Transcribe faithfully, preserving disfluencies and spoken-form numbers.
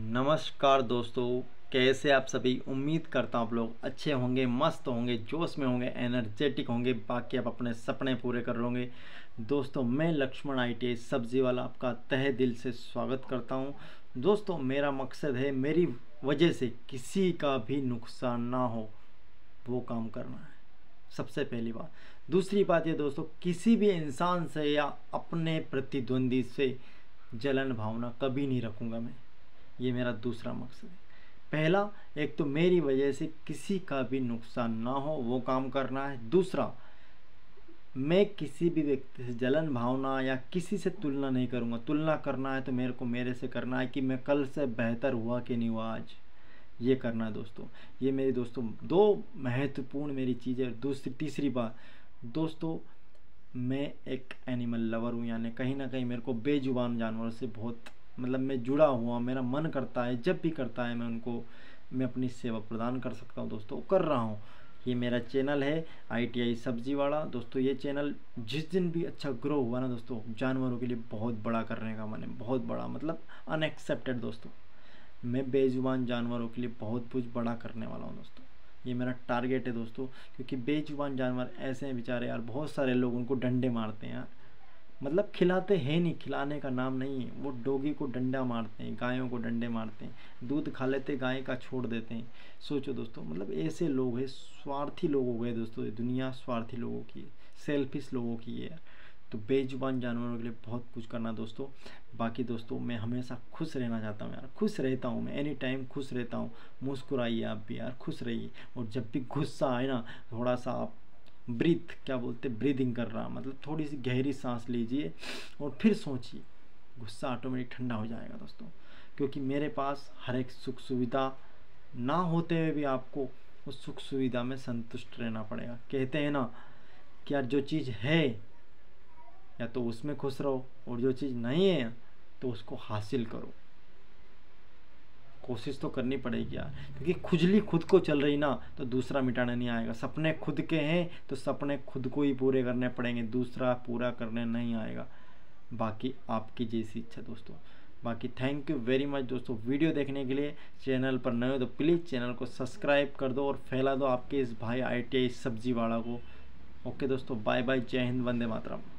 नमस्कार दोस्तों, कैसे आप सभी। उम्मीद करता हूँ आप लोग अच्छे होंगे, मस्त होंगे, जोश में होंगे, एनर्जेटिक होंगे, बाकी आप अपने सपने पूरे कर लोगे। दोस्तों मैं लक्ष्मण आई टी आई सब्जी वाला आपका तहे दिल से स्वागत करता हूँ। दोस्तों मेरा मकसद है मेरी वजह से किसी का भी नुकसान ना हो, वो काम करना है, सबसे पहली बात। दूसरी बात ये दोस्तों, किसी भी इंसान से या अपने प्रतिद्वंदी से जलन भावना कभी नहीं रखूँगा मैं। ये मेरा दूसरा मकसद है। पहला, एक तो मेरी वजह से किसी का भी नुकसान ना हो, वो काम करना है। दूसरा, मैं किसी भी व्यक्ति से जलन भावना या किसी से तुलना नहीं करूँगा। तुलना करना है तो मेरे को मेरे से करना है कि मैं कल से बेहतर हुआ कि नहीं हुआ आज, ये करना है दोस्तों। ये मेरी दोस्तों दो महत्वपूर्ण मेरी चीज़ें। दूसरी तीसरी बात दोस्तों, मैं एक एनिमल लवर हूँ, यानी कहीं ना कहीं मेरे को बेजुबान जानवरों से बहुत मतलब मैं जुड़ा हुआ, मेरा मन करता है जब भी करता है मैं उनको मैं अपनी सेवा प्रदान कर सकता हूँ दोस्तों, कर रहा हूँ। ये मेरा चैनल है आई टी आई सब्जी वाला दोस्तों। ये चैनल जिस दिन भी अच्छा ग्रो हुआ ना दोस्तों, जानवरों के लिए बहुत बड़ा करने का मन है, बहुत बड़ा मतलब अनएक्सेप्टेड दोस्तों। मैं बेजुबान जानवरों के लिए बहुत कुछ बड़ा करने वाला हूँ दोस्तों। ये मेरा टारगेट है दोस्तों, क्योंकि बेजुबान जानवर ऐसे हैं बेचारे यार, बहुत सारे लोग उनको डंडे मारते हैं यार, मतलब खिलाते हैं नहीं, खिलाने का नाम नहीं है। वो डोगी को डंडा मारते हैं, गायों को डंडे मारते हैं, दूध खा लेते गाय का छोड़ देते हैं। सोचो दोस्तों, मतलब ऐसे लोग हैं, स्वार्थी लोग हो गए दोस्तों। ये दुनिया स्वार्थी लोगों की है, सेल्फिश लोगों की है। तो बेजुबान जानवरों के लिए बहुत कुछ करना दोस्तों। बाकी दोस्तों मैं हमेशा खुश रहना चाहता हूँ यार, खुश रहता हूँ मैं, एनी टाइम खुश रहता हूँ। मुस्कुराइए आप भी यार, खुश रहिए। और जब भी गुस्सा आए ना, थोड़ा सा आप ब्रीथ क्या बोलते ब्रीदिंग कर रहा, मतलब थोड़ी सी गहरी सांस लीजिए और फिर सोचिए, गुस्सा ऑटोमेटिक ठंडा हो जाएगा दोस्तों। क्योंकि मेरे पास हर एक सुख सुविधा ना होते हुए भी आपको उस सुख सुविधा में संतुष्ट रहना पड़ेगा। कहते हैं ना कि यार जो चीज़ है या तो उसमें खुश रहो, और जो चीज़ नहीं है तो उसको हासिल करो। कोशिश तो करनी पड़ेगी यार, क्योंकि खुजली खुद को चल रही ना तो दूसरा मिटाने नहीं आएगा। सपने खुद के हैं तो सपने खुद को ही पूरे करने पड़ेंगे, दूसरा पूरा करने नहीं आएगा। बाकी आपकी जैसी इच्छा दोस्तों। बाकी थैंक यू वेरी मच दोस्तों वीडियो देखने के लिए। चैनल पर नए हो तो प्लीज़ चैनल को सब्सक्राइब कर दो और फैला दो आपके इस भाई आई टी आई सब्जी वाला को। ओके दोस्तों, बाय बाय, जय हिंद, वंदे मातरम।